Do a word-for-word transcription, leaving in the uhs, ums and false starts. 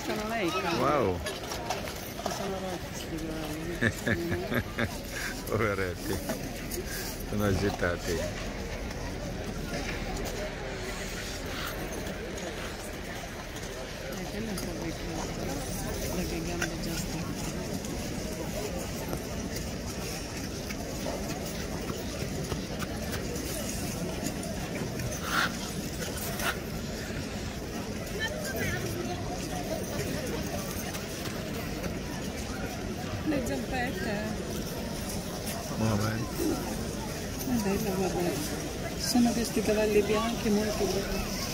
sono lei, caro. Wow. Sono rotti sti cavalli. Poveretti, sono agitati. Eh, quello è un po' vecchio, da che gambe già sta. Le zampette. Momento. Eh, dai, guarda, sono questi cavalli bianchi molto belli.